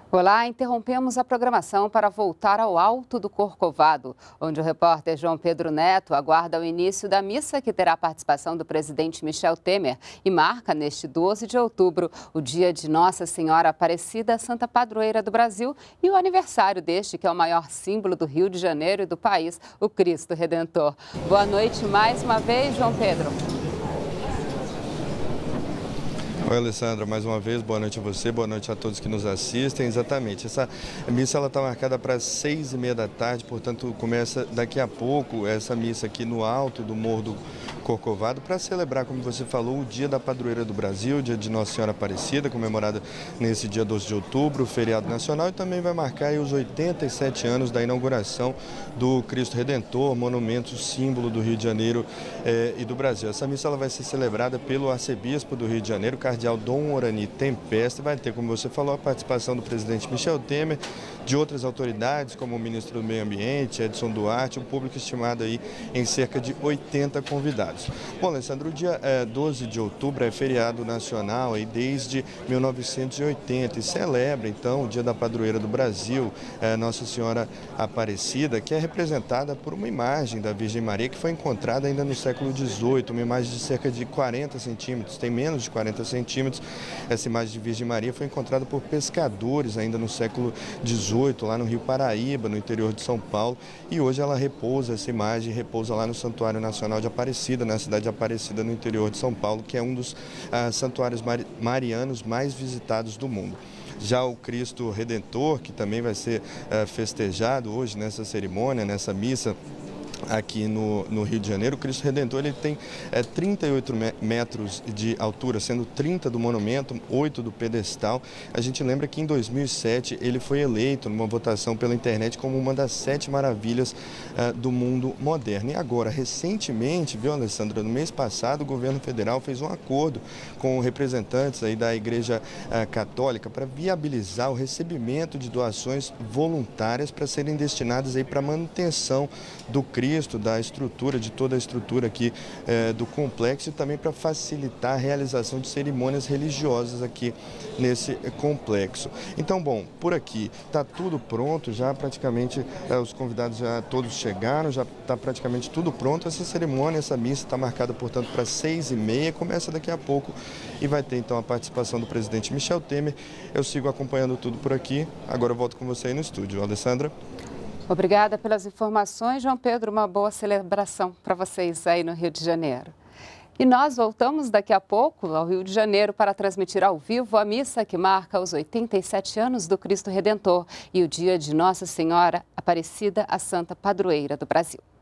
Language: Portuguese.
Olá, interrompemos a programação para voltar ao Alto do Corcovado, onde o repórter João Pedro Neto aguarda o início da missa que terá a participação do presidente Michel Temer e marca neste 12 de outubro o dia de Nossa Senhora Aparecida, Santa Padroeira do Brasil, e o aniversário deste que é o maior símbolo do Rio de Janeiro e do país, o Cristo Redentor. Boa noite mais uma vez, João Pedro. Oi, Alessandra, mais uma vez, boa noite a você, boa noite a todos que nos assistem. Exatamente, essa missa está marcada para as 6h30 da tarde, portanto começa daqui a pouco essa missa aqui no alto do Morro do Corcovado para celebrar, como você falou, o Dia da Padroeira do Brasil, Dia de Nossa Senhora Aparecida, comemorado nesse dia 12 de outubro, feriado nacional, e também vai marcar aí os 87 anos da inauguração do Cristo Redentor, monumento símbolo do Rio de Janeiro e do Brasil. Essa missa ela vai ser celebrada pelo arcebispo do Rio de Janeiro, Cardeal Dom Orani Tempesta. Vai ter, como você falou, a participação do presidente Michel Temer, de outras autoridades, como o ministro do Meio Ambiente, Edson Duarte, um público estimado aí em cerca de 80 convidados. Bom, Alessandro, o dia 12 de outubro é feriado nacional aí desde 1980 e celebra, então, o Dia da Padroeira do Brasil, Nossa Senhora Aparecida, que é representada por uma imagem da Virgem Maria que foi encontrada ainda no século XVIII, uma imagem de cerca de 40 centímetros, tem menos de 40 centímetros. Essa imagem de Virgem Maria foi encontrada por pescadores ainda no século XVIII, lá no Rio Paraíba, no interior de São Paulo, e hoje ela repousa, essa imagem repousa lá no Santuário Nacional de Aparecida, na cidade de Aparecida, no interior de São Paulo, que é um dos santuários marianos mais visitados do mundo. Já o Cristo Redentor, que também vai ser festejado hoje nessa cerimônia, nessa missa, aqui no Rio de Janeiro, o Cristo Redentor ele tem 38 metros de altura, sendo 30 do monumento, 8 do pedestal. A gente lembra que em 2007 ele foi eleito numa votação pela internet como uma das 7 maravilhas do mundo moderno. E agora, recentemente, viu, Alessandra, no mês passado, o governo federal fez um acordo com representantes aí da Igreja Católica para viabilizar o recebimento de doações voluntárias para serem destinadas aí para a manutenção do Cristo, da estrutura, de toda a estrutura aqui do complexo, e também para facilitar a realização de cerimônias religiosas aqui nesse complexo. Então, bom, por aqui está tudo pronto, já praticamente os convidados já todos chegaram, já está praticamente tudo pronto. Essa cerimônia, essa missa está marcada, portanto, para 6h30, começa daqui a pouco e vai ter então a participação do presidente Michel Temer. Eu sigo acompanhando tudo por aqui, agora eu volto com você aí no estúdio. Alessandra? Obrigada pelas informações, João Pedro. Uma boa celebração para vocês aí no Rio de Janeiro. E nós voltamos daqui a pouco ao Rio de Janeiro para transmitir ao vivo a missa que marca os 87 anos do Cristo Redentor e o dia de Nossa Senhora Aparecida, a Santa Padroeira do Brasil.